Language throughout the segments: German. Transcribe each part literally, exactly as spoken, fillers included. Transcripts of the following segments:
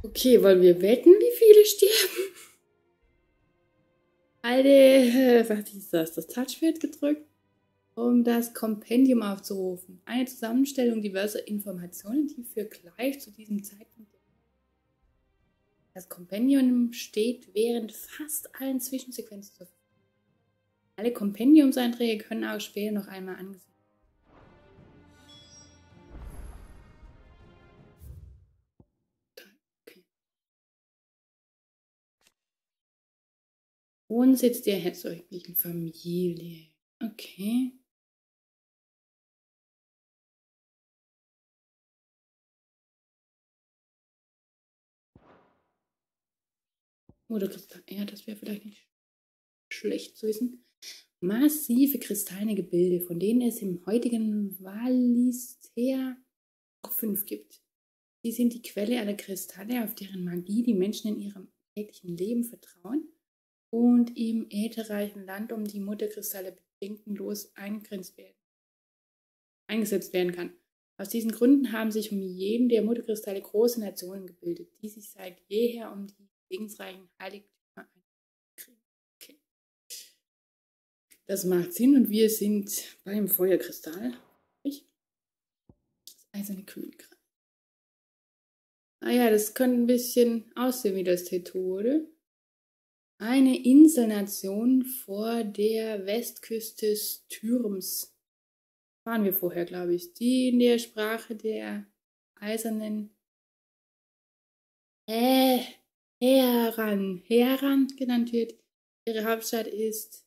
Okay, wollen wir wetten, wie viele sterben? Alter, äh, was ist das? Das Touchpad gedrückt, um das Kompendium aufzurufen. Eine Zusammenstellung diverser Informationen, die für Clive zu diesem Zeitpunkt. Das Kompendium steht während fast allen Zwischensequenzen zur Verfügung. Alle Kompendiumseinträge können auch später noch einmal angesehen werden. Wohnsitz der herzoglichen Familie. Okay. Oder Kristall. Ja, das wäre vielleicht nicht schlecht zu wissen. Massive kristallene Gebilde, von denen es im heutigen Valisthea auch fünf gibt. Sie sind die Quelle aller Kristalle, auf deren Magie die Menschen in ihrem täglichen Leben vertrauen und im ätherreichen Land um die Mutterkristalle bedenkenlos eingrenzt werden, eingesetzt werden kann. Aus diesen Gründen haben sich um jeden der Mutterkristalle große Nationen gebildet, die sich seit jeher um die segensreichen Heiligtümer einkriegen. Okay. Das macht Sinn und wir sind beim Feuerkristall. Ich? Das eiserne Königreich. Ah ja, das könnte ein bisschen aussehen wie das Tattoo, oder? Eine Inselnation vor der Westküste des Türms. Waren wir vorher, glaube ich. Die in der Sprache der eisernen äh, Heran, Heran genannt wird. Ihre Hauptstadt ist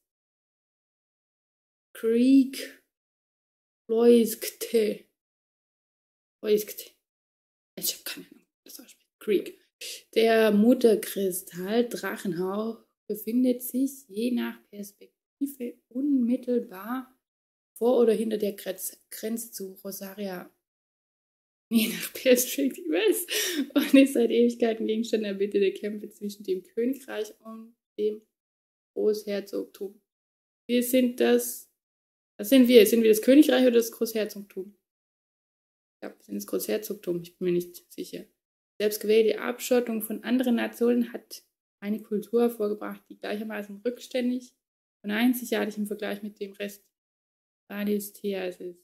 Creek Loiskte. Loiskte. Ich habe keine Ahnung, wie das ausspricht. Creek. Der Mutterkristall Drachenhauch befindet sich je nach Perspektive unmittelbar vor oder hinter der Grenze zu Rosaria. Je nach Perspektive und ist seit Ewigkeiten Gegenstand erbitterter Kämpfe zwischen dem Königreich und dem Großherzogtum. Wir sind das. Was sind wir? Sind wir das Königreich oder das Großherzogtum? Ja, wir sind das Großherzogtum, ich bin mir nicht sicher. Selbstgewählte Abschottung von anderen Nationen hat eine Kultur hervorgebracht, die gleichermaßen rückständig und einzigartig im Vergleich mit dem Rest Valistheas ist.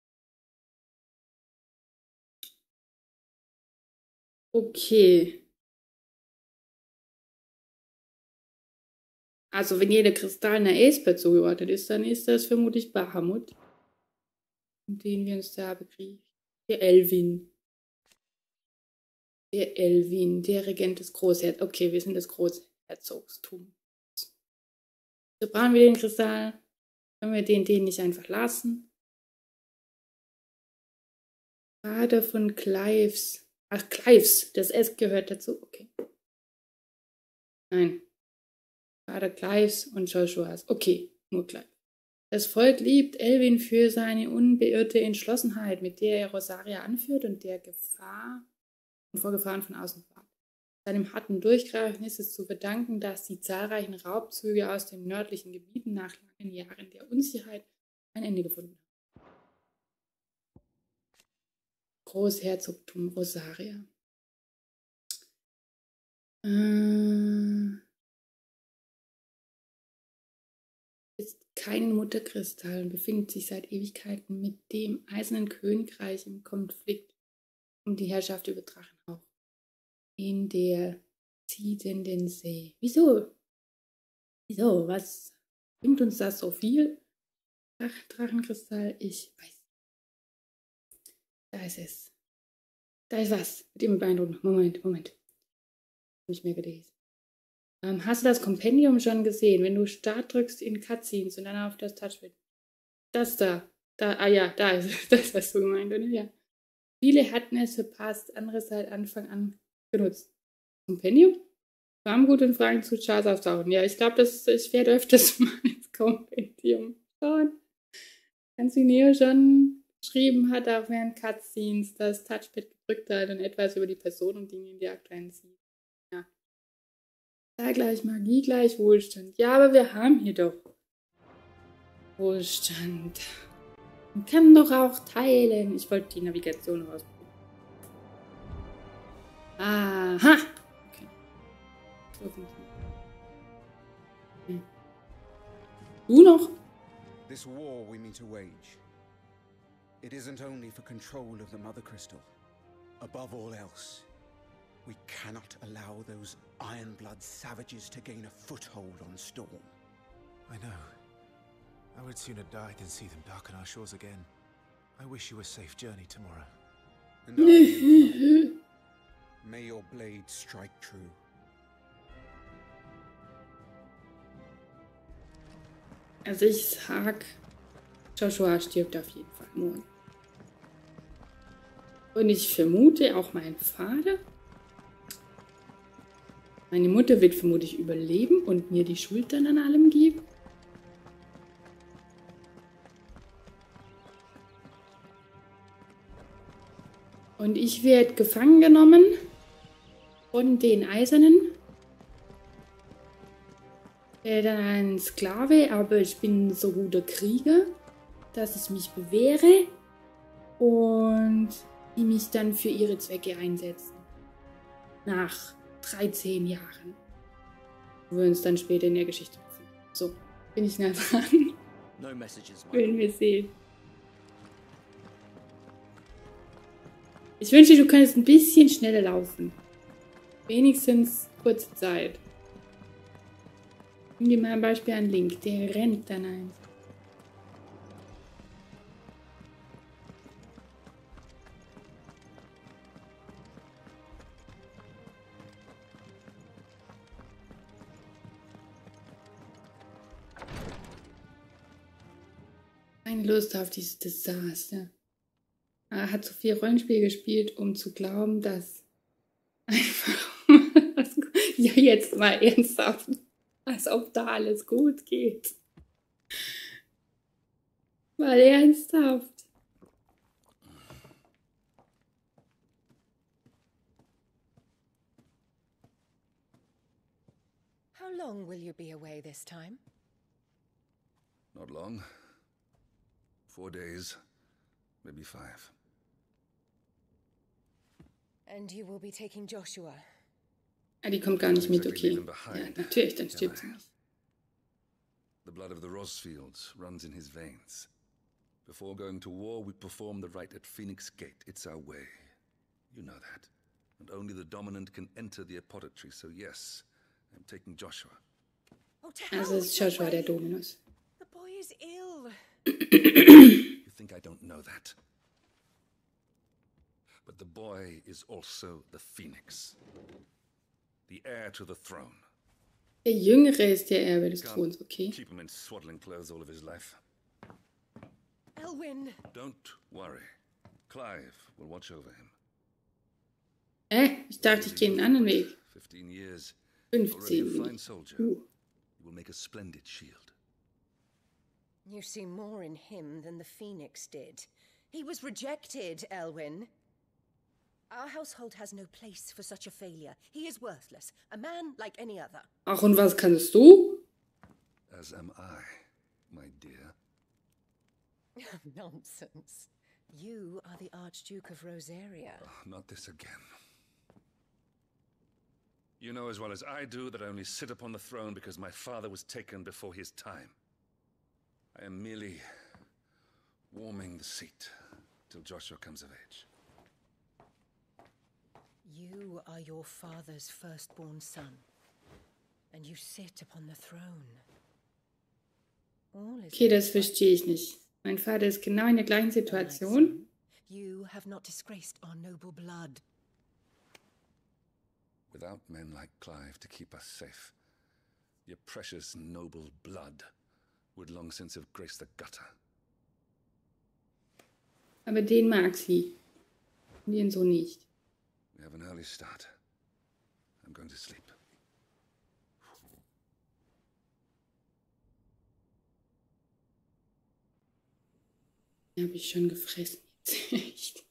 Okay. Also wenn jeder Kristall einer Aesper zugeordnet ist, dann ist das vermutlich Bahamut, um den wir uns da bekriegen. Der Elvin. Der Elvin, der Regent des Großherzogs. Okay, wir sind das Großherzogstum. So brauchen wir den Kristall. Können wir den, den nicht einfach lassen? Vater von Clives. Ach, Clives. Das S gehört dazu. Okay. Nein. Vater Clives und Joshuas. Okay, nur Clive. Das Volk liebt Elvin für seine unbeirrte Entschlossenheit, mit der er Rosaria anführt und der Gefahr und vor Gefahren von außen warnt. Seinem harten Durchgreifen ist es zu verdanken, dass die zahlreichen Raubzüge aus den nördlichen Gebieten nach langen Jahren der Unsicherheit ein Ende gefunden haben. Großherzogtum Rosaria. Äh, ist kein Mutterkristall und befindet sich seit Ewigkeiten mit dem Eisernen Königreich im Konflikt um die Herrschaft über Drachenhauch in der ziehenden See. Wieso? Wieso? Was bringt uns das so viel? Ach, Drachenkristall, ich weiß. Da ist es. Da ist was. Mit dem beeindruckend. Moment, Moment. Nicht mehr gelesen. Ähm, hast du das Kompendium schon gesehen? Wenn du Start drückst in Cutscenes und dann auf das Touchpad. Das da. Da, ah ja, da ist es. Das hast du gemeint, oder? Ja. Viele hatten es verpasst, andere seit Anfang an genutzt. Kompendium? Warum gut in Fragen zu Charts auftauchen? Ja, ich glaube, ich werde öfters mal ins Kompendium schauen. Ganz wie Neo schon geschrieben hat, auch während Cutscenes das Touchpad gedrückt hat und etwas über die Person und Dinge in der aktuellen sieht. Ja. Da gleich Magie, gleich Wohlstand. Ja, aber wir haben hier doch Wohlstand. Man kann doch auch teilen. Ich wollte die Navigation ausprobieren. Aha! Hm. Du noch? This war we mean to wage. It isn't only for control of the Mother Crystal. Above all else, we cannot allow those Ironblood savages to gain a foothold on Storm. I know. I would sooner die than see them darken our shores again. I wish you a safe journey tomorrow. And I may your blade strike true. Also ich sag, Joshua stirbt auf jeden Fall morgen. Und ich vermute auch mein Vater. Meine Mutter wird vermutlich überleben und mir die Schuld dann an allem geben. Und ich werde gefangen genommen von den Eisernen. Werde dann ein Sklave, aber ich bin so guter Krieger, dass ich mich bewähre und die mich dann für ihre Zwecke einsetzen. Nach dreizehn Jahren. Wo wir uns dann später in der Geschichte befinden. So, bin ich nah dran. No messages, Werden wir sehen. Ich wünschte, du könntest ein bisschen schneller laufen. Wenigstens kurze Zeit. Nimm dir mal ein Beispiel an Link. Der rennt dann ein. Keine Lust auf dieses Desaster. Er hat so viel Rollenspiel gespielt, um zu glauben, dass einfach ja jetzt mal ernsthaft, als ob da alles gut geht. Mal ernsthaft. How long will you be away this time? Not long. Four days, maybe five. And you will be taking Joshua. Ah, die kommt gar nicht mit, okay. Ja, natürlich, dann stirbt sie nicht. The blood of the Rosfields runs in his veins. Before going to war, we perform the rite at Phoenix Gate. It's our way. You know that. And only the dominant can enter the apothecary, so yes, I'm taking Joshua. Oh, to hell Also with ist your Joshua der way. Dominus. The boy is ill. You think I don't know that? But the boy is also the Phoenix. The heir to the throne. Der Jüngere ist der Erbe des Throns, okay. Keep him in swaddling clothes all of his life. Elwyn. Don't worry. Clive will watch over him. Äh, ich dachte, ich gehe einen anderen Weg. Fifteen years. Already a fünfzehn. fine soldier. Uh. You will make a splendid shield. You see more in him than the Phoenix did. He was rejected, Elwyn. Our household has no place for such a failure. He is worthless, a man like any other. Ach, und was kannst du? As am I, my dear. Nonsense. You are the Archduke of Rosaria. Oh, not this again. You know as well as I do that I only sit upon the throne because my father was taken before his time. I am merely warming the seat till Joshua comes of age. You are your father's firstborn son, and you sit upon the throne. All is Okay, das verstehe ich nicht. Mein Vater ist genau in der gleichen Situation. You have not disgraced our noble blood. Without men like Clive to keep us safe, your precious noble blood would long since have graced the gutter. Aber den mag sie. Und den so nicht. We have an early start. I'm going to sleep. Den habe ich schon gefressen. Echt.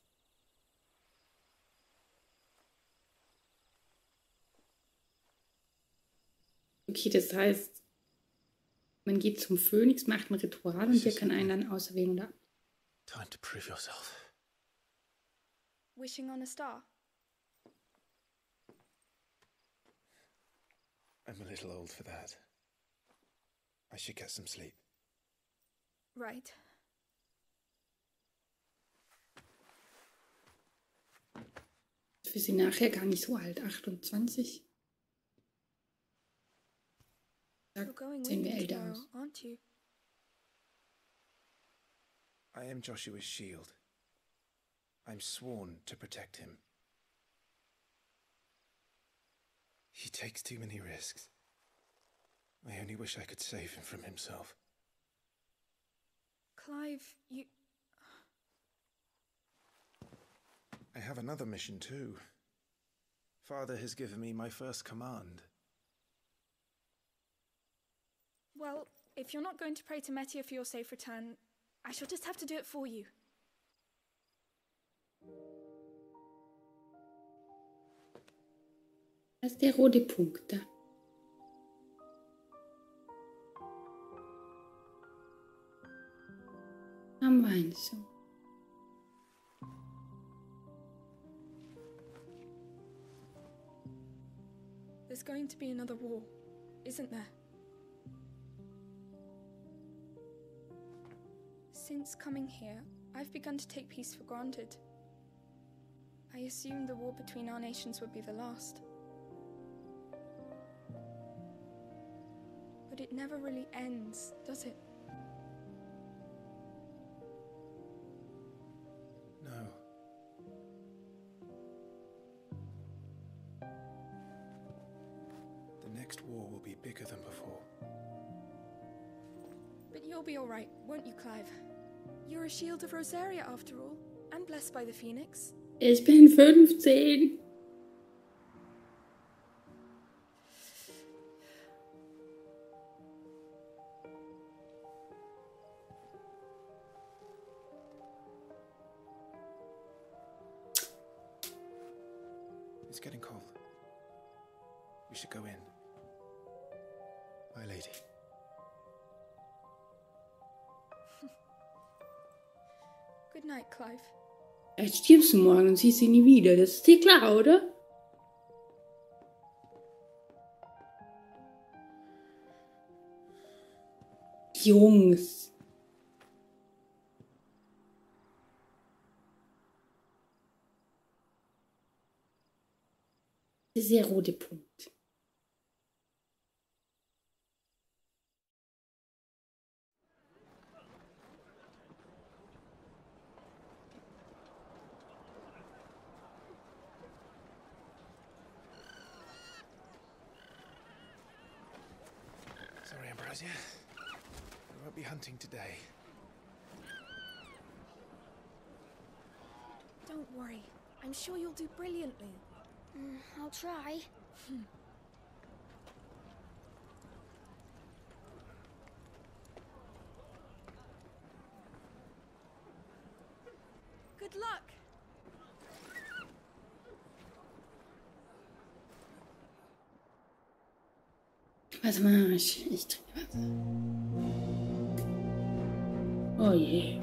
Okay, das heißt, man geht zum Phönix, macht ein Ritual und der kann einen dann auserwählen, oder? Time to prove yourself. Wishing on a star. I'm a little old for that. I should get some sleep. Right. Für sie nachher gar nicht so alt, achtundzwanzig. Da You're going with sehen wir me älter tomorrow, aus. aren't you? I am Joshua's shield. I'm sworn to protect him. He takes too many risks. I only wish I could save him from himself. Clive, you... I have another mission too. Father has given me my first command. Well, if you're not going to pray to Metia for your safe return, I shall just have to do it for you. Das ist der rote Punkt da. Am Wein so. There's going to be another war, isn't there? Since coming here, I've begun to take peace for granted. I assumed the war between our nations would be the last. But it never really ends, does it? No. The next war will be bigger than before. But you'll be all right, won't you, Clive? You're a shield of Rosaria, after all, and blessed by the Phoenix. Ich bin fünfzehn. It's getting cold. We should go in. My lady. Good night, Clive. Vielleicht stirbst du morgen und siehst sie nie wieder. Das ist dir klar, oder? Jungs. Das ist der rote Punkt. Sorry, Ambrosia. We won't be hunting today. Don't worry. I'm sure you'll do brilliantly. Mm, I'll try. Good luck! Warte mal, ich, ich trinke was. Oh je.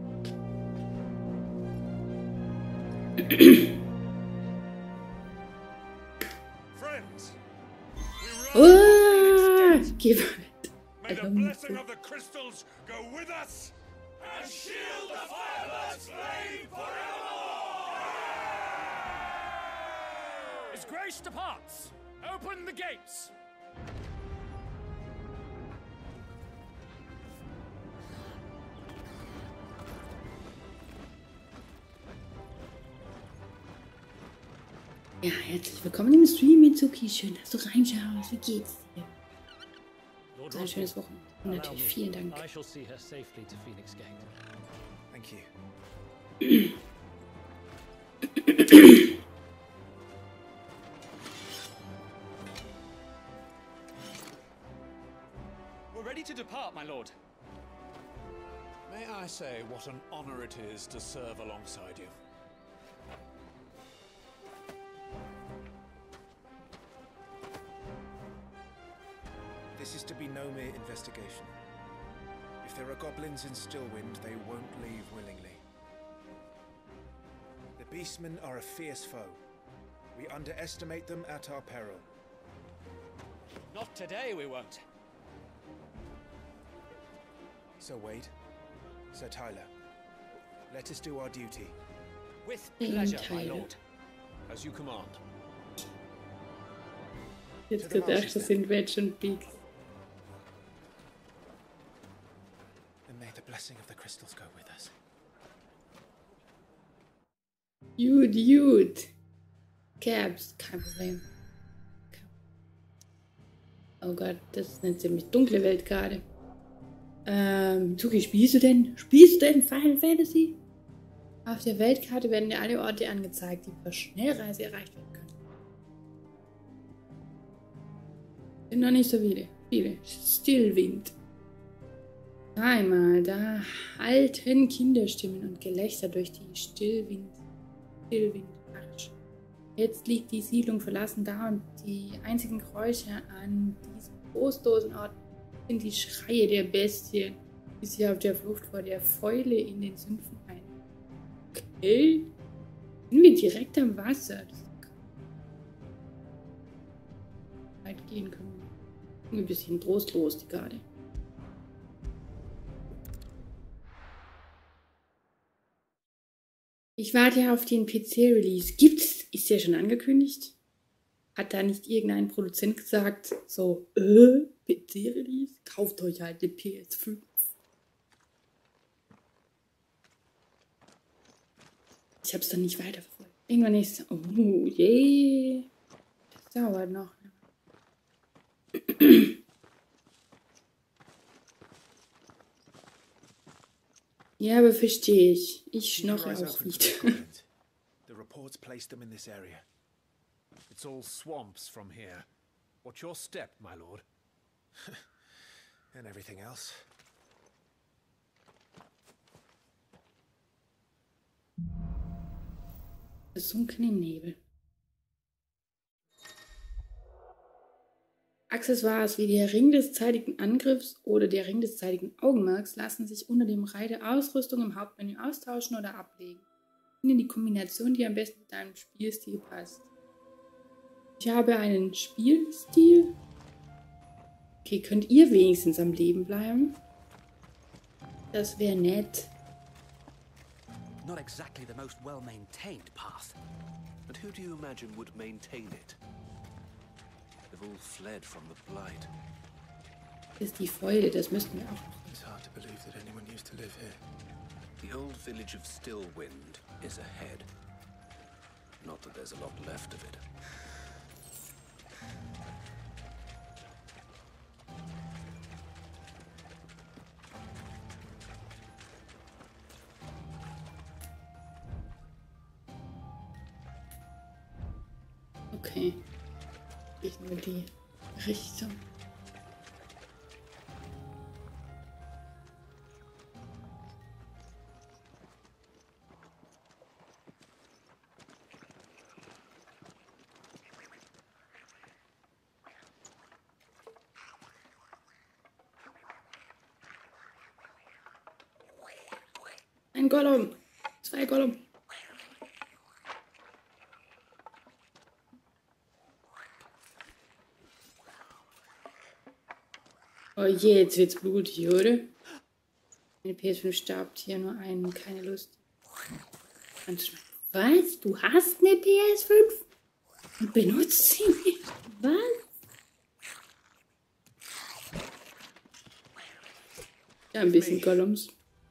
Friends, Oh, geh weg. may the blessing of the crystals go with us and shield the Firebird's flame forevermore! His Grace departs. Open the gates. Ja, herzlich willkommen im Stream, Mitsuki. Schön, dass du reinschaust. Wie geht's dir? Lord Ein schönes Wochenende. Und allow natürlich me. vielen Dank. I shall see her safely to Phoenix Gate. Thank you. We're ready to depart, my lord. May I say what an honor it is to serve alongside you? This is to be no mere investigation. If there are goblins in Stillwind, they won't leave willingly. The Beastmen are a fierce foe. We underestimate them at our peril. Not today, we won't. Sir Wade, Sir Tyler, let us do our duty. With pleasure, my lord. As you command. Jetzt gedacht, das sind Wedge und Beaks. And may the blessing of the crystals go with us. Gut, gut. Caps, kein Problem. Oh Gott, das ist eine ziemlich dunkle Welt gerade. Ähm, Zuki, spielst du denn? Spielst du denn Final Fantasy? Auf der Weltkarte werden dir alle Orte angezeigt, die per Schnellreise erreicht werden können. Sind noch nicht so viele. Viele. Stillwind. Einmal, da halten Kinderstimmen und Gelächter durch die Stillwind. Stillwind. Jetzt liegt die Siedlung verlassen da und die einzigen Geräusche an diesem trostlosen Ort sind die Schreie der Bestien, die sich auf der Flucht vor der Fäule in den Sümpfen ein. Okay. Sind wir direkt am Wasser? Das weit gehen können. Ein bisschen trostlos, die Garde. Ich warte auf den P C-Release. Gibt's? Ist der schon angekündigt? Hat da nicht irgendein Produzent gesagt, so, äh, P C-Release? Kauft euch halt eine P S fünf. Ich hab's dann nicht weiterverfolgt. Irgendwann ist oh, je. Das dauert noch. Ja, aber verstehe ich. Ich schnorre auch nicht. The reports placed them in this area. It's all swamps from here. What's your step, my lord? And everything else. Versunken im Nebel. Accessoires wie der Ring des zeitigen Angriffs oder der Ring des zeitigen Augenmerks lassen sich unter dem Reiter Ausrüstung im Hauptmenü austauschen oder ablegen. Finde die Kombination, die am besten mit deinem Spielstil passt. Ich habe einen Spielstil. Okay, könnt ihr wenigstens am Leben bleiben? Das wäre nett. Not exactly the most well-maintained path. And who do you imagine would maintain it? They've all fled from the blight. Das ist die Fäule, das müssten wir auch. It's hard to believe that anyone used to live here. The old village of Stillwind is ahead. Not that there's a lot left of it. Okay. Ich nur die Richtung. Ein Gollum. Zwei Gollum. Oh je, jetzt wird's blutig, oder? Meine P S fünf staubt hier nur ein, keine Lust. Was? Du hast eine P S fünf? Und benutzt sie nicht? Was? Ja, ein bisschen Gollums.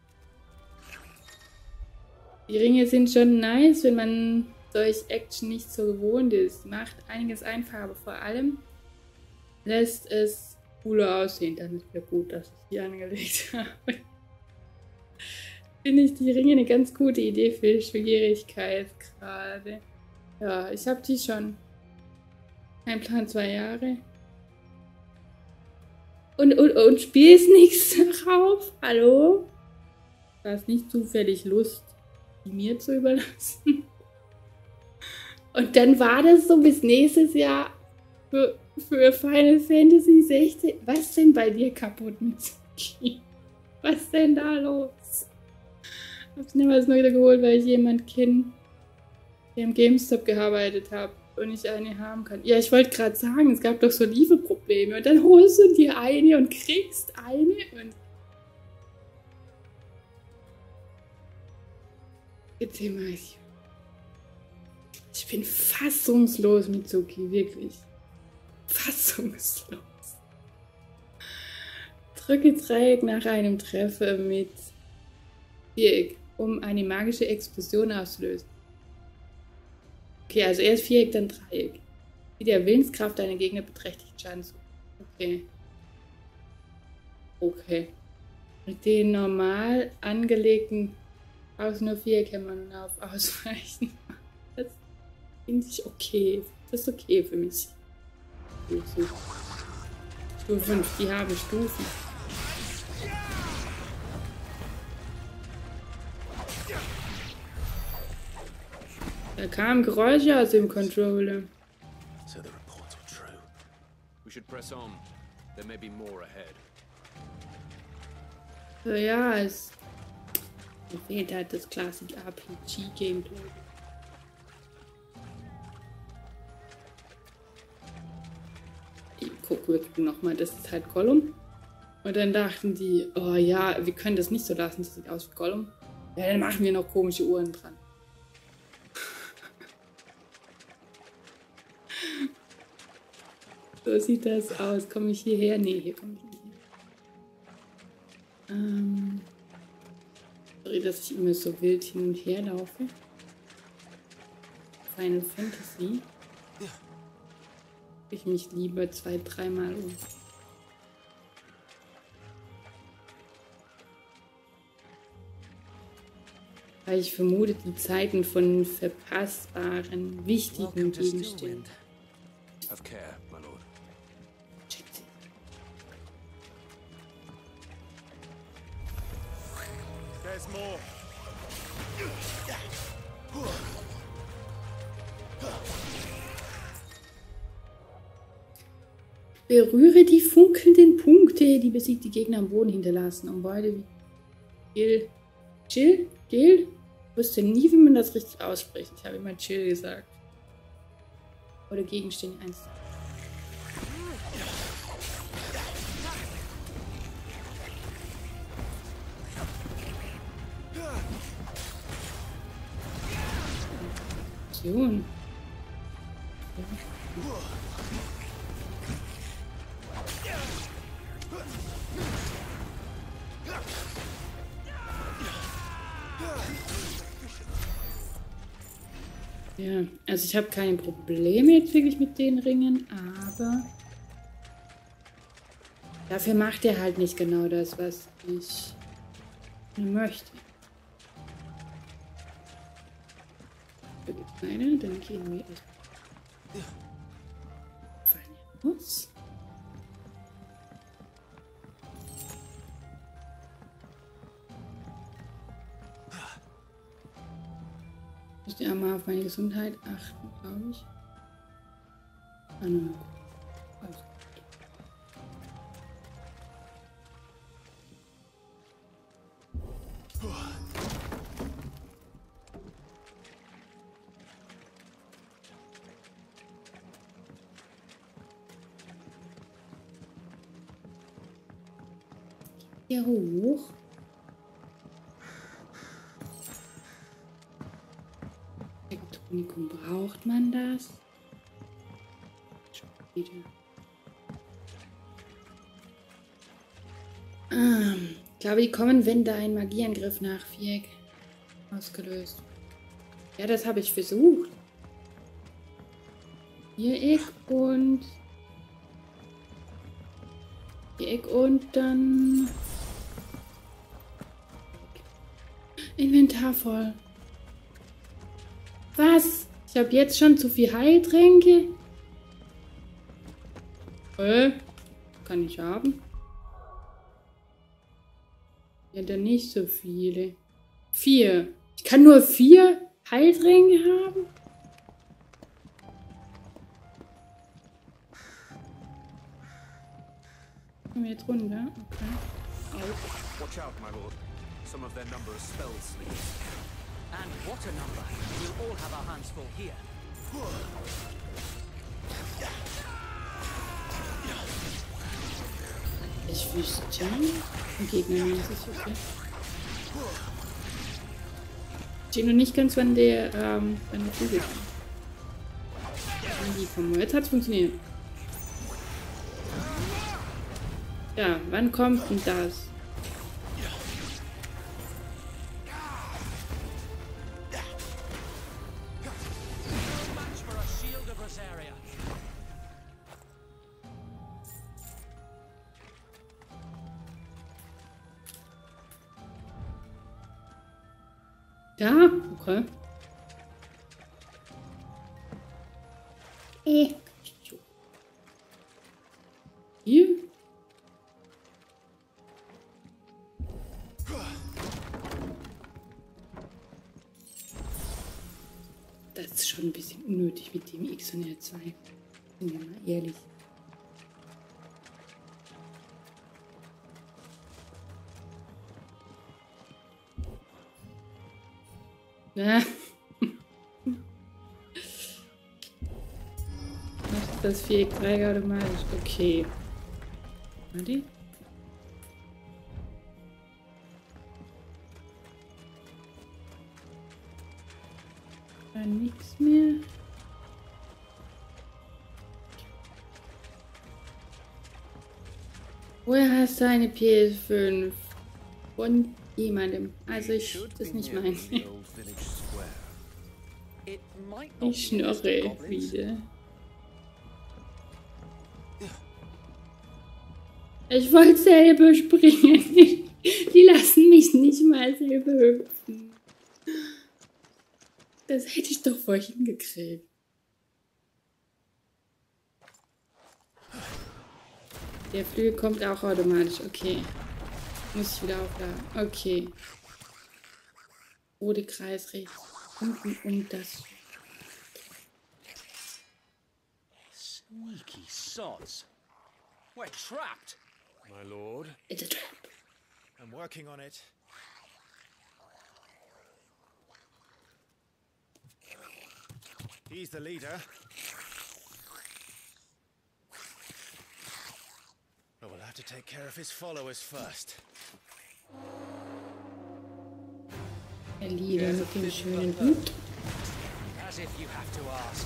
Die Ringe sind schon nice, wenn man solch Action nicht so gewohnt ist. Macht einiges einfacher, aber vor allem lässt es cooler aussehen. Dann ist ja gut, dass ich die angelegt habe. Finde ich die Ringe eine ganz gute Idee für Schwierigkeit gerade. Ja, ich habe die schon. Kein Plan, zwei Jahre. Und, und, und spielst nichts darauf? Hallo? War es nicht zufällig Lust, die mir zu überlassen? Und dann war das so bis nächstes Jahr für, für Final Fantasy sechzehn. Was denn bei dir kaputt mit Suki? Was denn da los? Ich hab's niemals nur wieder geholt, weil ich jemanden kenne, der im GameStop gearbeitet hat. Und ich eine haben kann. Ja, ich wollte gerade sagen, es gab doch so Lieferprobleme. Und dann holst du dir eine und kriegst eine und... Bitte mal. Ich bin fassungslos, Mitsuki, wirklich. Fassungslos. Drücke Dreieck nach einem Treffer mit Viereck, um eine magische Explosion auszulösen. Okay, also erst Viereck, dann Dreieck. Wie der Willenskraft deiner Gegner beträchtlichen Schaden zu. Okay. Okay. Mit den normal angelegten aus nur Viereck kann man auf ausweichen. Das finde ich okay. Das ist okay für mich. Stufe fünf, die haben Stufen. Da kamen Geräusche aus dem Controller. So the reports were true. We should press on. There may be more ahead. So, ja, es mir fehlt halt das Classic R P G-Gameplay. Ich gucke wirklich nochmal, das ist halt Gollum. Und dann dachten die, oh ja, wir können das nicht so lassen, das sieht aus wie Gollum. Ja, dann machen wir noch komische Uhren dran. So sieht das aus. Komme ich hierher? Nee, hier komme ich nicht her. Ähm, sorry, dass ich immer so wild hin und her laufe. Final Fantasy. Ich mich lieber zwei, dreimal um. Weil ich vermute, die Zeiten von verpassbaren, wichtigen Gegenständen. Have care, my lord. There's more. Berühre die funkelnden Punkte, die besiegte Gegner am Boden hinterlassen, um beide wie Gil, Chill, Gil? Ich wusste nie, wie man das richtig ausspricht. Ich habe immer Chill gesagt. Oder Gegenstände eins. Option. Ja, also ich habe keine Probleme jetzt wirklich mit den Ringen, aber dafür macht er halt nicht genau das, was ich möchte. Da gibt es eine, dann gehen wir erst los. Ich muss ja mal auf meine Gesundheit achten, glaube ich. Ah, no. Also. Hier hoch. Elektronikum, braucht man das? Schon wieder. Ah, ich glaube, die kommen, wenn da ein Magieangriff nach Viereck ausgelöst. Ja, das habe ich versucht. Viereck und Viereck und dann Inventar voll. Was? Ich habe jetzt schon zu viel Heiltränke? Äh, kann ich haben? Ja, dann nicht so viele. Vier. Ich kann nur vier Heiltränke haben? Kommen wir jetzt runter? Okay. Auf. Watch out, my lord. Some of their number are spell sleeves. And what a number. We'll all have our hands full here. Ich wüsste und gegnermäßig, okay. Ich sehe noch nicht ganz, wann der, ähm, wann der Flügel kommt. Die kommen. Jetzt hat es funktioniert. Ja, wann kommt denn das? Ja, okay. Äh. Hier? Das ist schon ein bisschen unnötig mit dem X und R zwei. Sind wir mal ehrlich. Ja. Macht das Viereck drei automatisch? Okay. Warte. Da nichts mehr. Woher hast du eine P S fünf? Von jemandem. Also ich, das ist nicht meins. Ich schnorre wieder. Ich wollte selber springen. Die lassen mich nicht mal selber hüpfen. Das hätte ich doch vorhin hingekriegt. Der Flügel kommt auch automatisch. Okay. Muss ich wieder aufladen. Okay. Rote Kreis rechts. Unten und das. Sneaky sods. We're trapped. My lord. It's a trap. I'm working on it. He's the leader. But we'll have to take care of his followers first. Der Leader mit dem schönen Hut. As if you have to ask.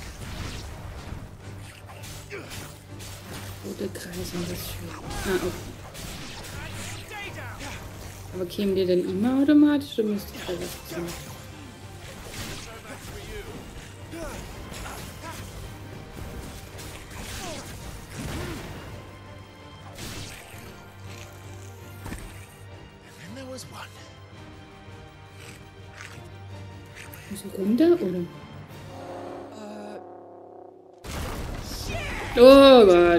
Rote Kreise und das schön. Ah, okay. Aber kämen die denn immer automatisch oder müsste ich da was tun? Muss ich runter oder? Oh Gott.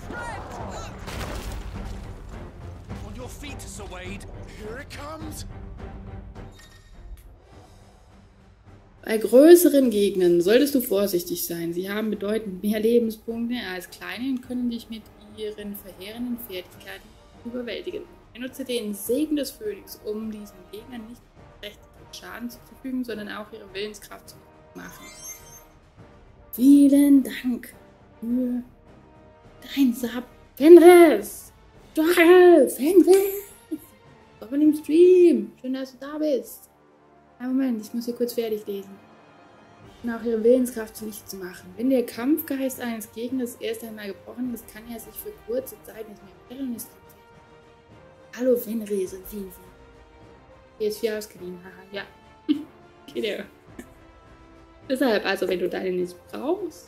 Bei größeren Gegnern solltest du vorsichtig sein. Sie haben bedeutend mehr Lebenspunkte als kleine und können dich mit ihren verheerenden Fertigkeiten überwältigen. Benutze den Segen des Phönix, um diesen Gegnern nicht recht Schaden zuzufügen, sondern auch ihre Willenskraft zu machen. Vielen Dank für dein Sub. Fenris! Toll! Fenris! Willkommen im Stream! Schön, dass du da bist. Einen Moment, ich muss hier kurz fertig lesen. Und auch ihre Willenskraft zunichte zu machen. Wenn der Kampfgeist eines Gegners erst einmal gebrochen ist, kann er sich für kurze Zeit nicht mehr wehren. Hallo Fenris und vielen, vielen P S vier ausgeliehen, haha, ja. Genau. Deshalb, also wenn du deine nicht brauchst.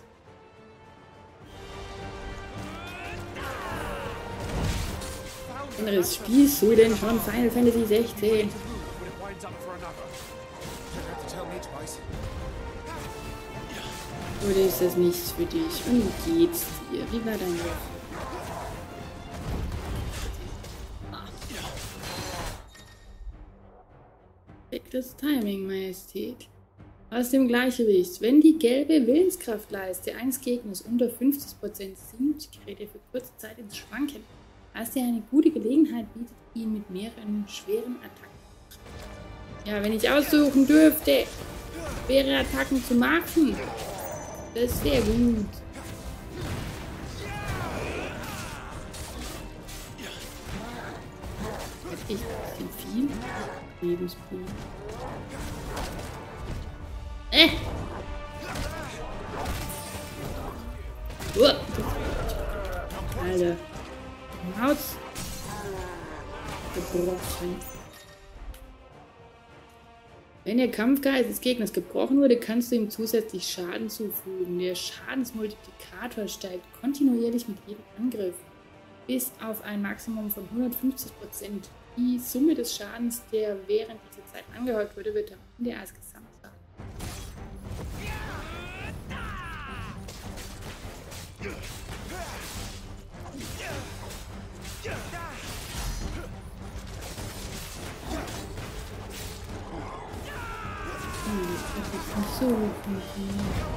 Anderes spielst du denn schon Final Fantasy sechzehn? Oder ist das nichts für dich? Und wie geht's dir? Wie war dein Woche? Das Timing, Majestät. Aus dem Gleichgewicht. Wenn die gelbe Willenskraftleiste eines Gegners unter fünfzig Prozent sinkt, gerät er für kurze Zeit ins Schwanken. Als er eine gute Gelegenheit bietet, ihn mit mehreren schweren Attacken. Ja, wenn ich aussuchen dürfte, schwere Attacken zu machen, das wäre gut. Ich ein bisschen viel. Lebenspunkte. Äh! Uah. Alter. Maus. Gebrochen. Wenn der Kampfgeist des Gegners gebrochen wurde, kannst du ihm zusätzlich Schaden zufügen. Der Schadensmultiplikator steigt kontinuierlich mit jedem Angriff bis auf ein Maximum von hundertfünfzig Prozent. Die Summe des Schadens, der während dieser Zeit angehäuft wurde, wird am Ende als Gesamtschaden. So funktioniert.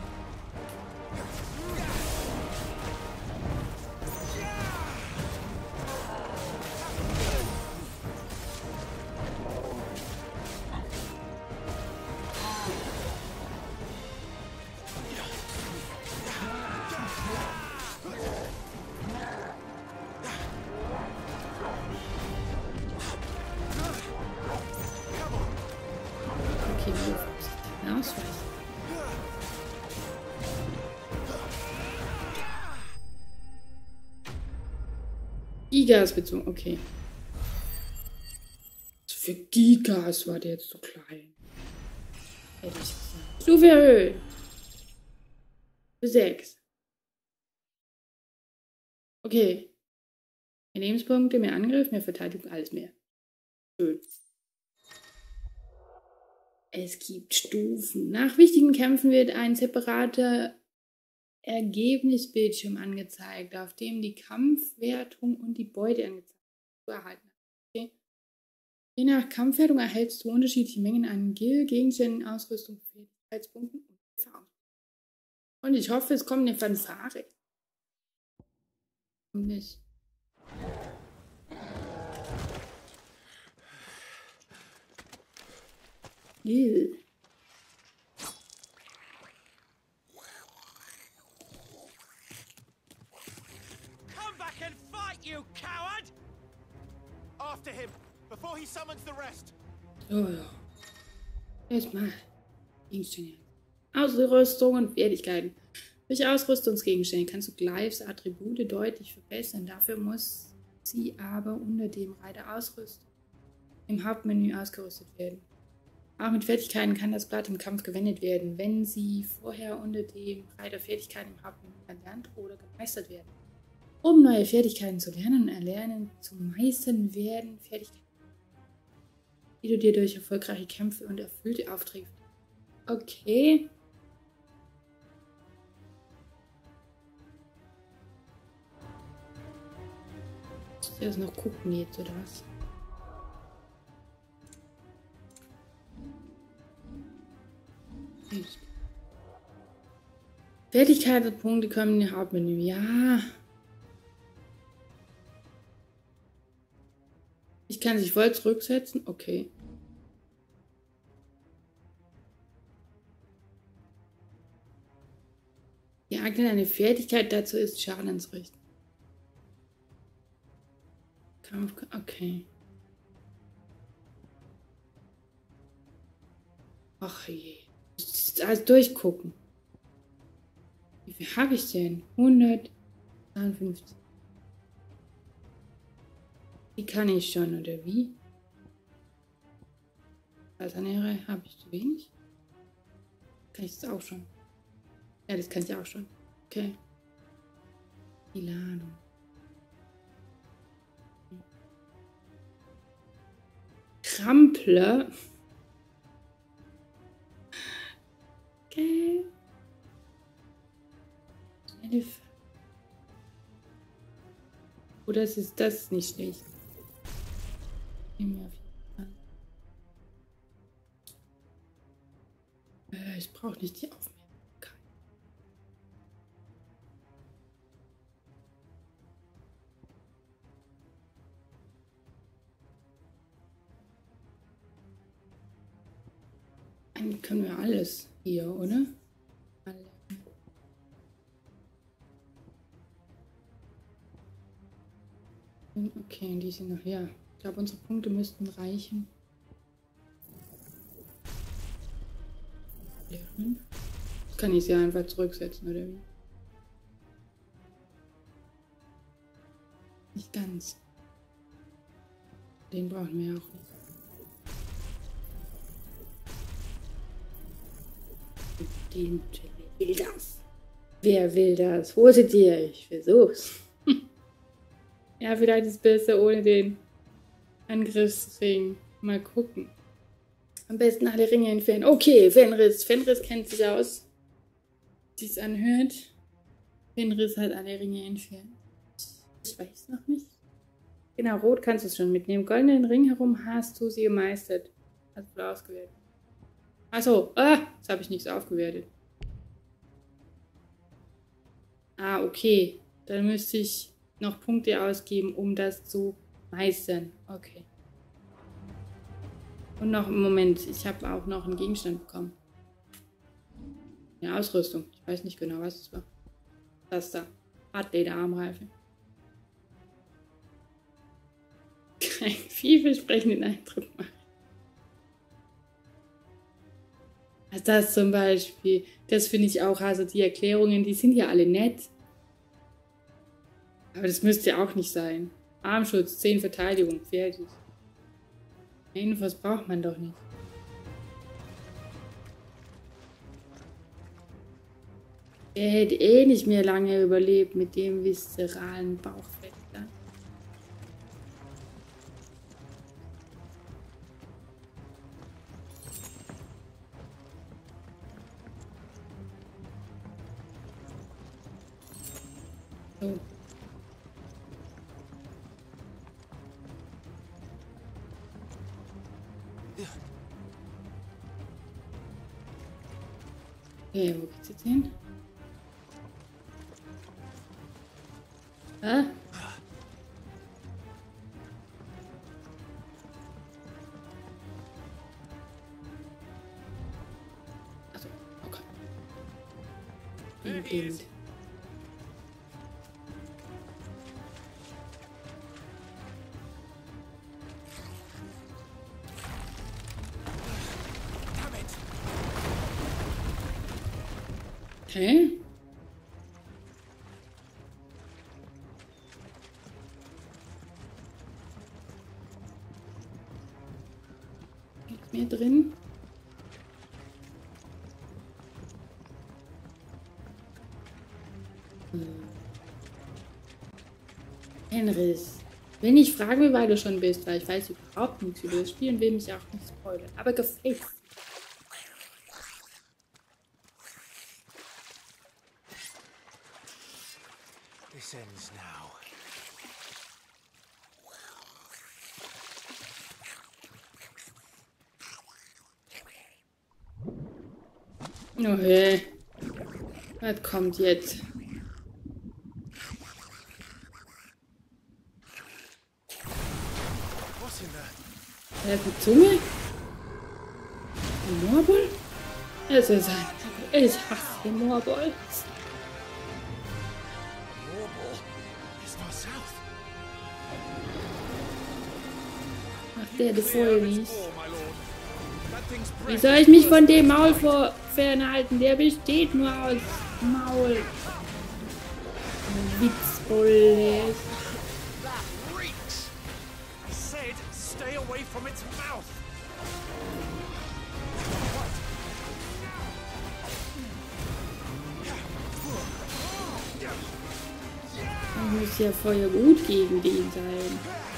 Okay, wir ausweichen. Gigas bezogen, okay. Für Gigas war der jetzt so klein. Hätte ich gesagt. Stufe erhöht. Für sechs. Okay. Mehr Lebenspunkte, mehr Angriff, mehr Verteidigung, alles mehr. Schön. Es gibt Stufen. Nach wichtigen Kämpfen wird ein separater Ergebnisbildschirm angezeigt, auf dem die Kampfwertung und die Beute angezeigt erhalten. Okay. Je nach Kampfwertung erhältst du unterschiedliche Mengen an Gil, Gegenständen, Ausrüstung, Fähigkeitspunkten und Erfahrung. Und ich hoffe, es kommt eine Fanfare. Und nicht. Gil. Come back and fight, you coward! After him, before he summons the rest. So, ja. Erstmal Gegenstände. Ausrüstung und Fertigkeiten. Durch Ausrüstungsgegenstände kannst du Gleifs Attribute deutlich verbessern. Dafür muss sie aber unter dem Reiter Ausrüstung im Hauptmenü ausgerüstet werden. Auch mit Fertigkeiten kann das Blatt im Kampf gewendet werden, wenn sie vorher unter dem Reiter Fertigkeiten im Hauptmenü erlernt oder gemeistert werden. Um neue Fertigkeiten zu lernen und erlernen zu meistern, werden Fertigkeiten, die du dir durch erfolgreiche Kämpfe und erfüllte Aufträge. Okay. Muss ich das noch gucken jetzt, oder was? Fertigkeitspunkte kommen in den Hauptmenü. Ja. Ich kann sich voll zurücksetzen. Okay. Die eignet eine Fertigkeit dazu ist Schadensrichten. Kampf. Okay. Ach je. Ich muss jetzt alles durchgucken. Wie viel habe ich denn? hundertzweiundfünfzig. Die kann ich schon, oder wie? Als Ernährer habe ich zu wenig. Kann ich das auch schon? Ja, das kann ich auch schon. Okay. Die Ladung. Krampler. Okay. Elf. Oder ist das nicht schlecht? Äh, ich brauche nicht die Aufmerksamkeit. Eigentlich können wir alles hier, oder? Alle. Okay, die sind noch, ja, Ich glaube, unsere Punkte müssten reichen. Ja. Kann ich sie einfach zurücksetzen, oder wie? Nicht ganz. Den brauchen wir auch nicht. Den will das. Wer will das? Hol sie dir. Ich versuch's. Ja, vielleicht ist es besser ohne den Angriffsring. Mal gucken. Am besten alle Ringe entfernen. Okay, Fenris. Fenris kennt sich aus. Wie es anhört. Fenris hat alle Ringe entfernt. Ich weiß noch nicht. Genau, rot kannst du es schon mitnehmen. Goldenen Ring herum hast du sie gemeistert. Hast du ausgewertet. Achso, ah, das habe ich nicht so aufgewertet. Ah, okay. Dann müsste ich noch Punkte ausgeben, um das zu meistern. Okay. Und noch im Moment, ich habe auch noch einen Gegenstand bekommen. Eine Ausrüstung. Ich weiß nicht genau, was es war. Das da. Hartleder-Armreifen. Kein vielversprechenden Eindruck machen. Also das zum Beispiel. Das finde ich auch, also die Erklärungen, die sind ja alle nett. Aber das müsste ja auch nicht sein. Armschutz, zehn Verteidigung, fertig. Infos braucht man doch nicht. Er hätte eh nicht mehr lange überlebt mit dem viszeralen Bauchfett da. So. Okay, wo geht's jetzt hin? Ah? Also, okay. Eben. Okay. Nichts mehr drin. Hm. Fenris. Wenn ich fragen, wie weit du schon bist, weil ich weiß überhaupt nichts über das Spiel und will mich auch nicht spoilern. Aber gefällt. This ends now. Oh hey. Was kommt jetzt? What's in there? Er hat eine Zunge? Ein Moorboll? Es ist ein... Ich hasse Moorbolls. Ach, der das voll nicht. Wie soll ich mich von dem Maul vor fernhalten? Der besteht nur aus Maul. Witzboll. Das muss ja voll gut gegen den sein.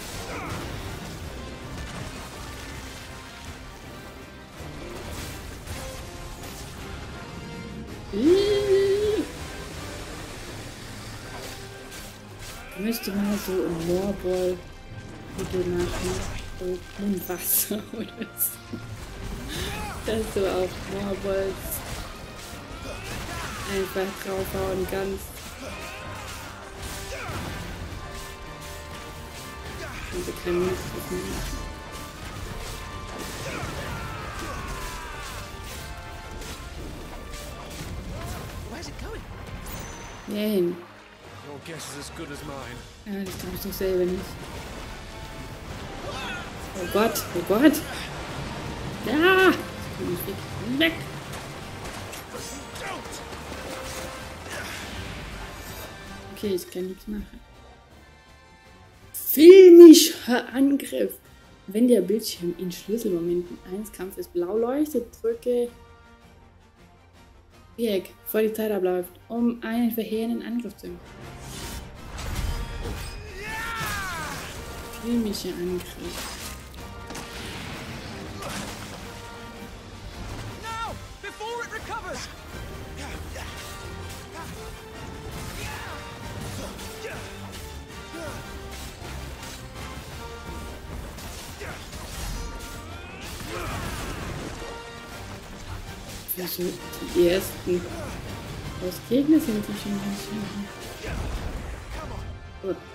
Müsste mal so ein Moorboll Video machen. So Mundwasser oder so. Dass du auf Moorbolls einfach draufhauen kannst. Und du kannst das nicht machen. Ja, hin. Your guess is as good as mine. Ja, das glaube ich doch selber nicht. Oh Gott, oh Gott. Ja! Weg, weg. Okay, ich kann nichts machen. Filmischer Angriff. Wenn der Bildschirm in Schlüsselmomenten eines Kampfes blau leuchtet, drücke Viereck, bevor die Zeit abläuft, um einen verheerenden Angriff zu machen. Filmischer Angriff. Also die ersten aus Gegner sind die schon ganz schön. Gut.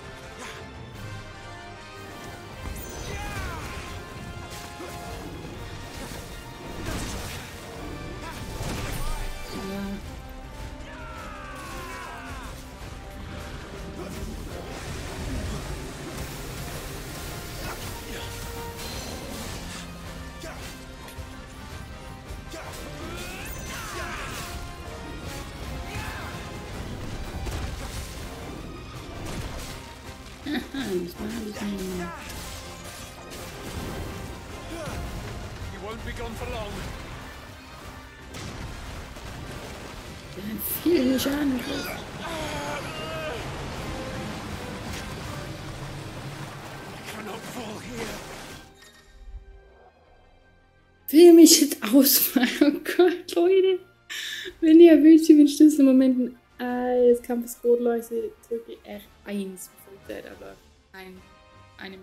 You won't be gone for long. Ein filmischer Angriff. Cannot fall here. Filmisches Ausfall. Oh Gott, Leute. Wenn der Bildschirm in Schlüsselmomenten des Kampfes rot leuchtet, drücke R eins, bevor die Zeit abläuft. Ein, einem.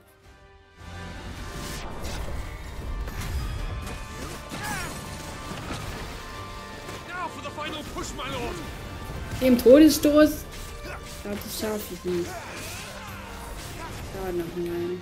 Dem Todesstoß. Ich glaube, das schaffe ich nicht. Dauert noch eine Weile.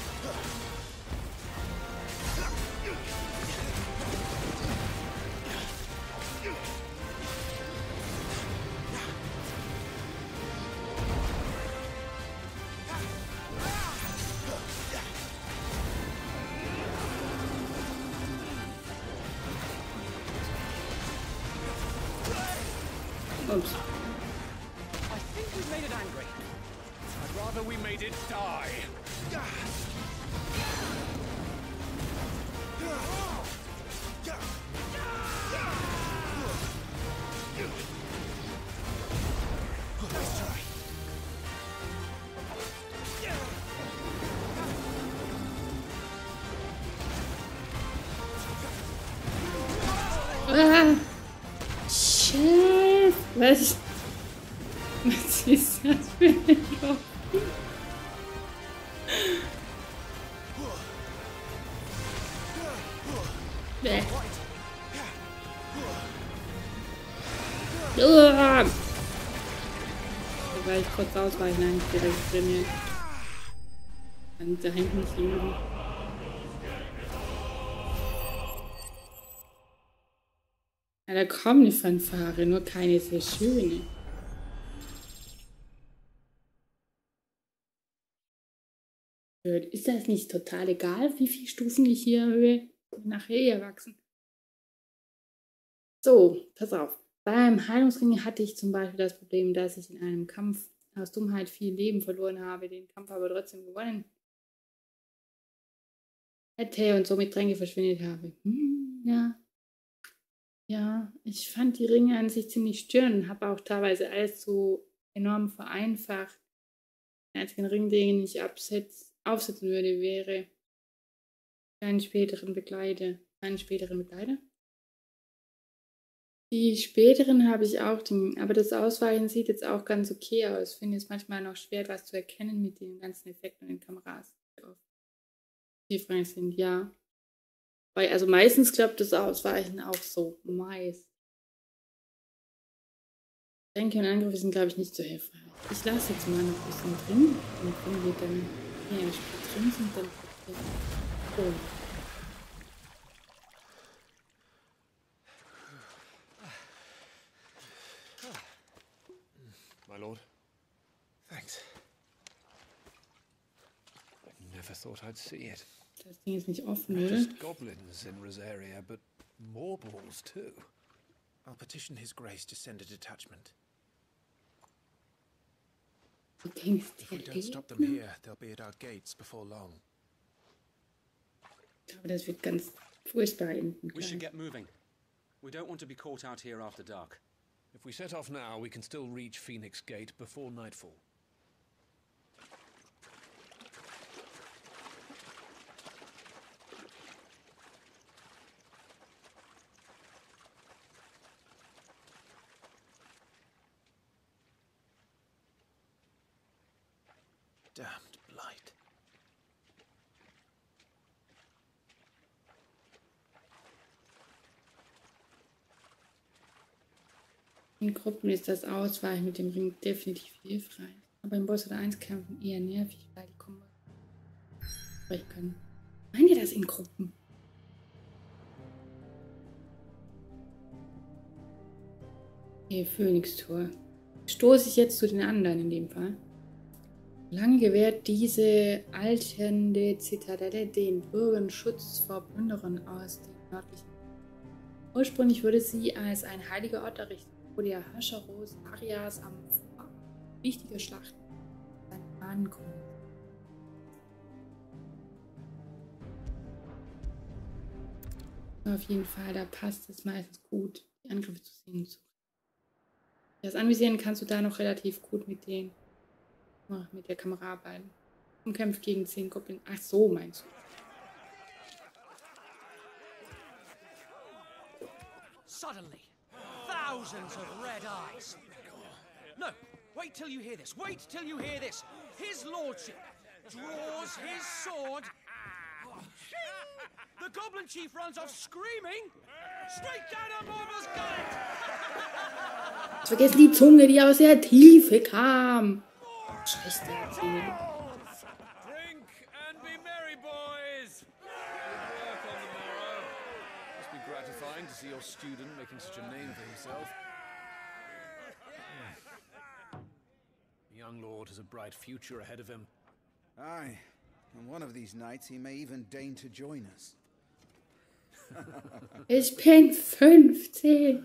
Oops. I think we've made it angry. I'd rather we made it die. Ah. Chef! Was? Was ist das für ein Loch? Bäh. Uah. Da war ich kurz ausweichen, eigentlich direkt drin. Und da hinten nicht liegen. Ja, da kommt eine Fanfare, nur keine sehr schöne. Ist das nicht total egal, wie viele Stufen ich hier erhöhe? Nachher erwachsen. So, pass auf. Beim Heilungsring hatte ich zum Beispiel das Problem, dass ich in einem Kampf aus Dummheit viel Leben verloren habe, den Kampf aber trotzdem gewonnen hätte und somit Tränke verschwendet habe. Hm, ja. Ja, ich fand die Ringe an sich ziemlich störend und habe auch teilweise alles so enorm vereinfacht. Der einzige Ring, den ich absetz, aufsetzen würde, wäre einen späteren Begleiter. Einen späteren Begleiter? Die späteren habe ich auch, den, aber das Ausweichen sieht jetzt auch ganz okay aus. Ich finde es manchmal noch schwer, was zu erkennen mit den ganzen Effekten und den Kameras, die frei sind, ja. Weil, also meistens klappt das Ausweichen auch so. Meist. Tränke und Angriffe sind, glaube ich, nicht so hilfreich. Ich lasse jetzt mal noch ein bisschen drin. Und wenn wir dann hier drin sind, dann... Oh. My lord. Thanks. I never thought I'd see it. Das Ding ist nicht offen, Not oder? just goblins in Rosaria, but morbals too. I'll petition His Grace to send a detachment. Du denkst, If we der don't stop them Gegner? here, they'll be at our gates before long. Ich glaube, das wird ganz furchtbar enden. We should gleich. get moving. We don't want to be caught out here after dark. If we set off now, we can still reach Phoenix Gate before nightfall. Damned blight. In Gruppen ist das Ausweichen mit dem Ring definitiv hilfreich. Aber im Boss oder eins kämpfen eher nervig, weil die kommen sprechen können. Meint ihr das in Gruppen? Okay, Phönix-Tor. Stoße ich jetzt zu den anderen in dem Fall. Lange gewährt diese alternde Zitadelle den Bürgern Schutz vor Plünderern aus dem nördlichen. Ursprünglich wurde sie als ein heiliger Ort errichtet, wo der Hascheros Arias am Vorabend wichtige Schlachten seinen Bahnen kommen. Auf jeden Fall, da passt es meistens gut, die Angriffe zu sehen. Das Anvisieren kannst du da noch relativ gut mit den mit der Kamera arbeiten. Und kämpft gegen zehn Goblin. Ach so, meinst du? Suddenly, thousands of red eyes. No, wait till you hear this. Wait till you hear this. His lordship draws his sword. The goblin chief runs off screaming. Straight down a Morva's gullet. Vergessen die Zunge, die aus der Tiefe kam. Schlechte Erzählung. Drink and be merry, boys. Good work on the morrow. Must be gratifying to see your student making such a name for himself. The young lord has a bright future ahead of him. Aye, and one of these nights he may even deign to join us. Ich bin fünfzehn.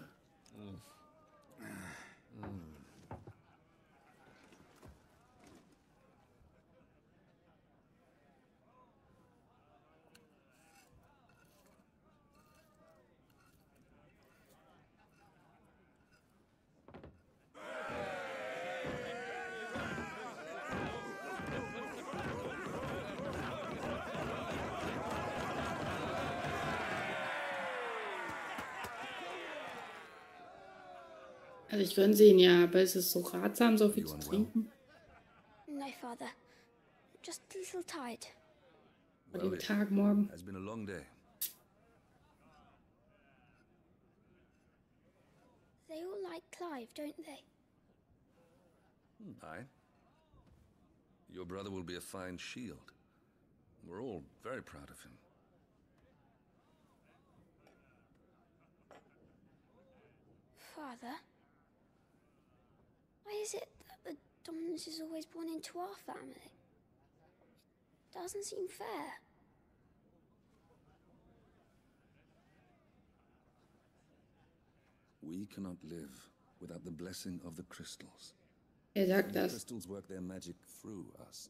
Also ich gönne sie ihn ja, aber ist es so ratsam, so viel zu trinken? No, Father. Just a little tired. Vor dem Tag morgen. Has been a long day. They all like Clive, don't they? Aye. Your brother will be a fine shield. We're all very proud of him. Father? Why is it that the dominance is always born into our family? It doesn't seem fair. We cannot live without the blessing of the crystals. Er sagt The das. crystals work their magic through us.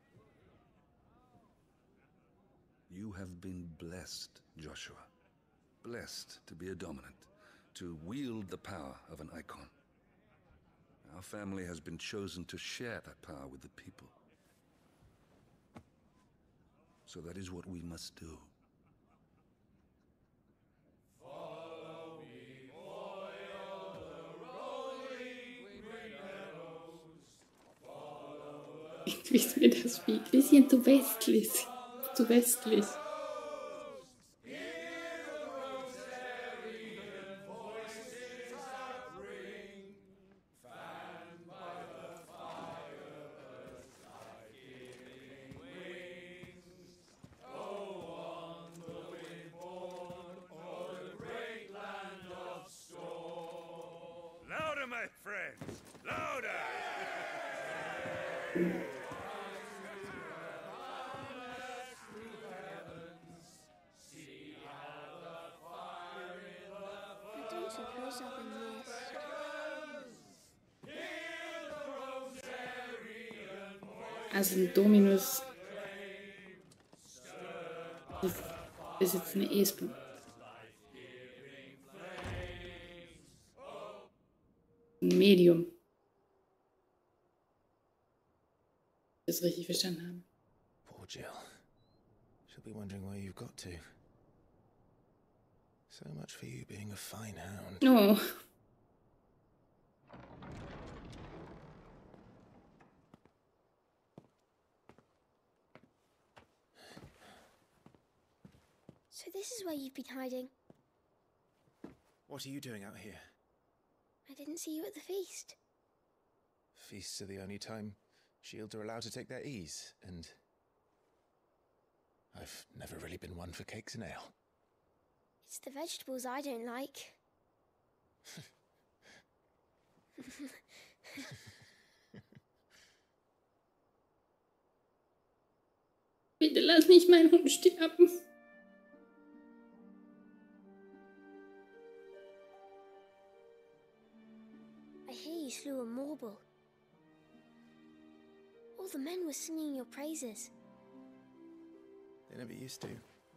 You have been blessed, Joshua. Blessed to be a dominant, to wield the power of an icon. Our family has been chosen to share that power with the people. So that is what we must do. Irgendwie ist mir das wie ein bisschen zu westlich. Zu westlich. Louder, my friends! Louder! Also ein Dominus ist, ist jetzt eine Espe. Ein Medium. Ich das richtig verstanden habe. Poor Jill. She'll be wondering where you've got to. So much for you being a fine hound. Oh. So this is where you've been hiding. What are you doing out here? I didn't see you at the feast. Feasts are the only time shields are allowed to take their ease, and I've never really been one for cakes and ale. It's the vegetables I don't like. Bitte lass nicht meinen Hund sterben. I hear you slew a Morble. All the men were singing your praises. They never used to.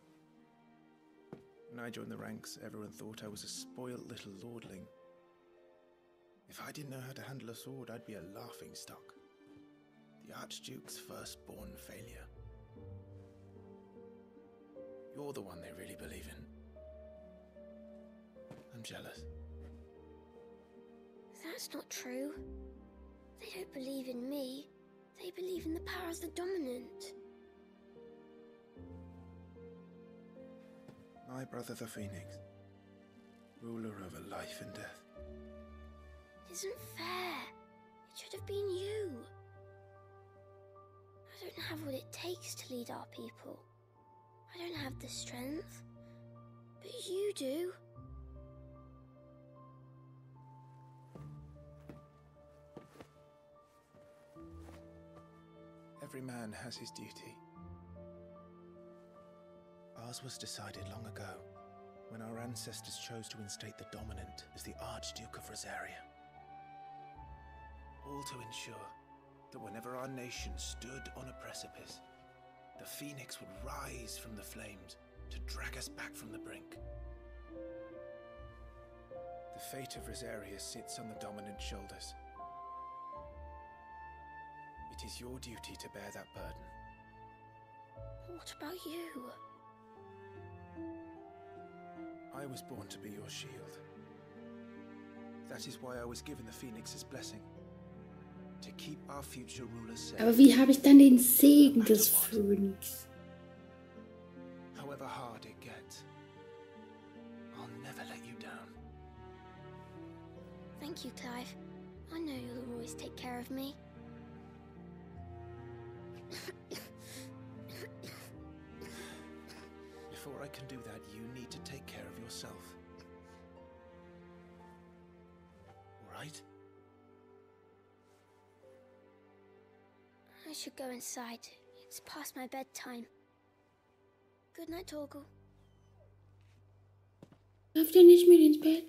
When I joined the ranks, everyone thought I was a spoilt little lordling. If I didn't know how to handle a sword, I'd be a laughingstock. The Archduke's firstborn failure. You're the one they really believe in. I'm jealous. That's not true. They don't believe in me. They believe in the power of the dominant. My brother the Phoenix, ruler over life and death. It isn't fair. It should have been you. I don't have what it takes to lead our people. I don't have the strength. But you do. Every man has his duty. Ours was decided long ago, when our ancestors chose to instate the dominant as the Archduke of Rosaria. All to ensure that whenever our nation stood on a precipice, the Phoenix would rise from the flames to drag us back from the brink. The fate of Rosaria sits on the dominant's shoulders. It is your duty to bear that burden. What about you? I was born to be your shield. That is why I was given the Phoenix's blessing. To keep our future rulers safe. Aber wie habe ich dann den Segen des Phönix? However hard it gets, I'll never let you down. Thank you, Clive. I know you'll always take care of me. Before I can do that, you need to take care of yourself. All right? I should go inside. It's past my bedtime. Good night, Torgal. Darf der nicht mit ins Bett?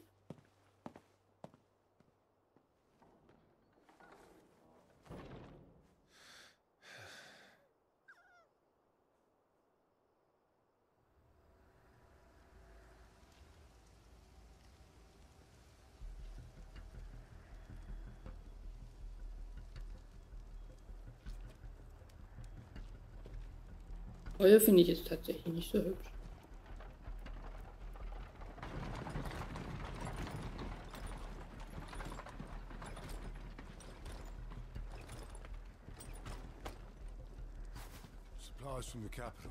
Feuer finde ich jetzt tatsächlich nicht so hübsch. Supplies from the capital.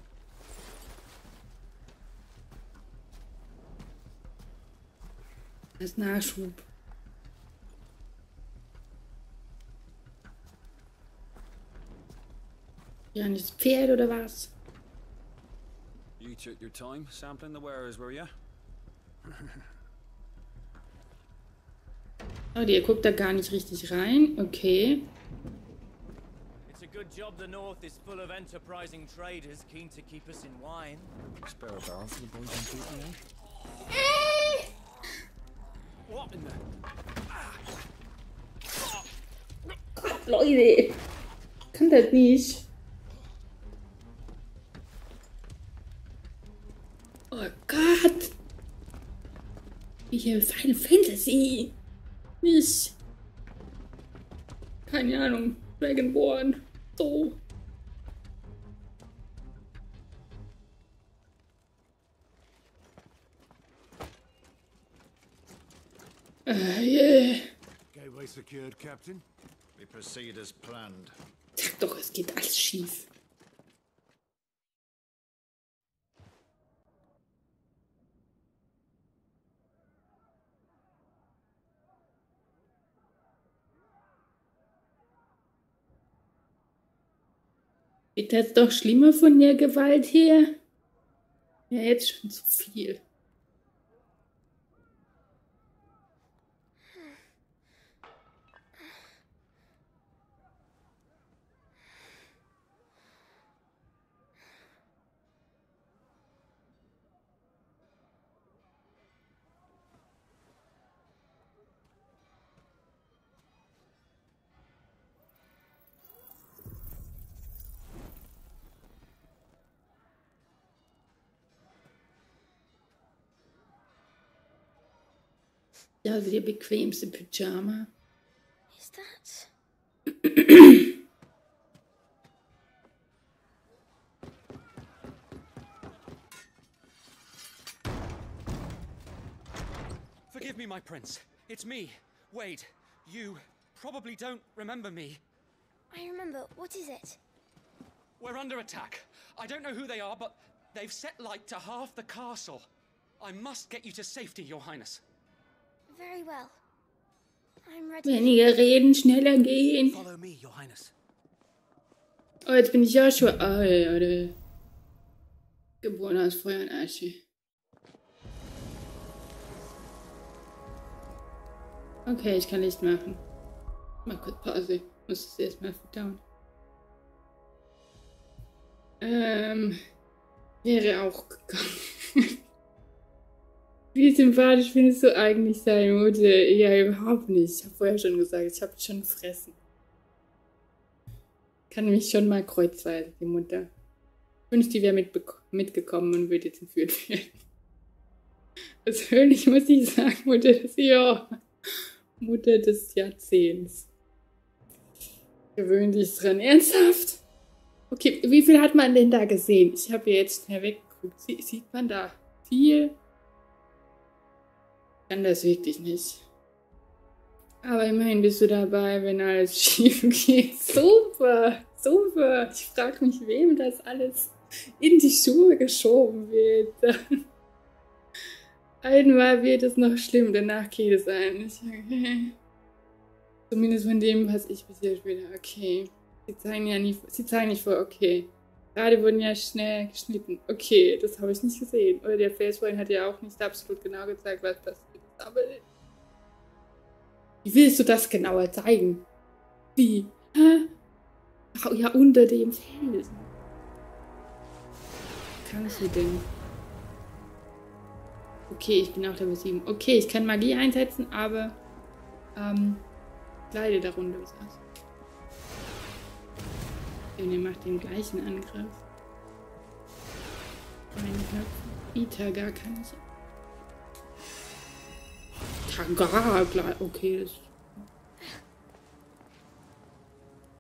Als Nachschub. Ja, ein Pferd oder was? You took your time sampling the wares, were you? Oh, der guckt da gar nicht richtig rein. Okay. It's a good job the North is full of enterprising traders keen to keep us in wine. Spare a barrel for the boys on duty, eh? What in the... Leute! kann das nicht. Oh Gott. Wie hier Final Fantasy. Nicht. Keine Ahnung. Dragonborn. So. Uh, yeah. Gateway secured, Captain. We proceed as planned. Sag doch, es geht alles schief. Geht das doch schlimmer von der Gewalt her? Ja, jetzt schon zu viel. Ja, also der bequemste Pyjama. Is that? Forgive me, my prince. It's me, Wade. You probably don't remember me. I remember. What is it? We're under attack. I don't know who they are, but they've set light to half the castle. I must get you to safety, Your Highness. Very well. I'm ready. Weniger reden, schneller gehen. Follow me, Your Highness. Oh, jetzt bin ich ja schon. Oh, ja, der geboren aus Feuer und Asche. Okay, ich kann Licht machen. Mal kurz Pause. Ich muss es erstmal verdauen. Ähm. Wäre auch gegangen. Wie sympathisch findest du eigentlich deine Mutter? Ja, überhaupt nicht. Ich habe vorher schon gesagt, ich habe schon gefressen. Kann mich schon mal kreuzweise, die Mutter. Ich wünschte, die wäre mitgekommen und würde jetzt entführt werden. Persönlich muss ich sagen, Mutter des, ja, Mutter des Jahrzehnts. Gewöhn dich dran. Ernsthaft? Okay, wie viel hat man denn da gesehen? Ich habe jetzt schnell weggeguckt. Sie, sieht man da viel? Ich kann das wirklich nicht. Aber immerhin bist du dabei, wenn alles schief geht. Super, super. Ich frage mich, wem das alles in die Schuhe geschoben wird. Einmal wird es noch schlimm, danach geht es eigentlich. Okay. Zumindest von dem, was ich bisher spiele. Okay. Sie zeigen ja nie, sie zeigen nicht vor, okay. Gerade wurden ja schnell geschnitten. Okay, das habe ich nicht gesehen. Oder der Faceframe hat ja auch nicht absolut genau gezeigt, was passiert ist. Aber wie willst du das genauer zeigen? Wie? Hä? Ach, ja, unter dem Felsen. Kann sie denn? Okay, ich bin auch Level sieben. Okay, ich kann Magie einsetzen, aber ähm, leide darunter. Was heißt? Und er macht den gleichen Angriff. Itaga kann ich. Taga, okay, das